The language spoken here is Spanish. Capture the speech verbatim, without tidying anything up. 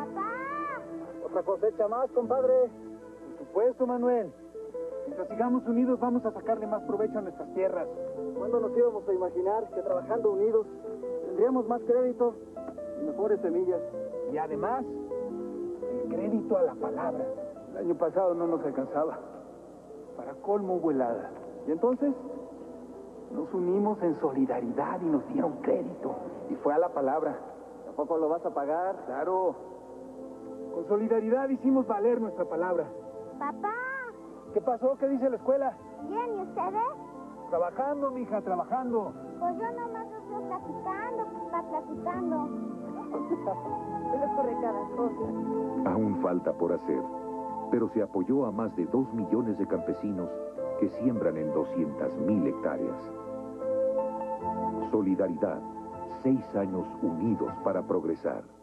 ¡Papá! Otra cosecha más, compadre. Por supuesto, Manuel. Mientras sigamos unidos, vamos a sacarle más provecho a nuestras tierras. ¿Cuándo nos íbamos a imaginar que trabajando unidos tendríamos más crédito y mejores semillas? Y además, el crédito a la palabra. El año pasado no nos alcanzaba. Para colmo hubo helada. Y entonces nos unimos en solidaridad y nos dieron crédito. Y fue a la palabra. ¿Tampoco lo vas a pagar? Claro. Con solidaridad hicimos valer nuestra palabra. ¡Papá! ¿Qué pasó? ¿Qué dice la escuela? Bien, ¿y ustedes? Trabajando, mija, trabajando. Pues yo nomás estoy platicando, papá, platicando. Él corre cada cosa. Aún falta por hacer, pero se apoyó a más de dos millones de campesinos que siembran en doscientas mil hectáreas. Solidaridad, seis años unidos para progresar.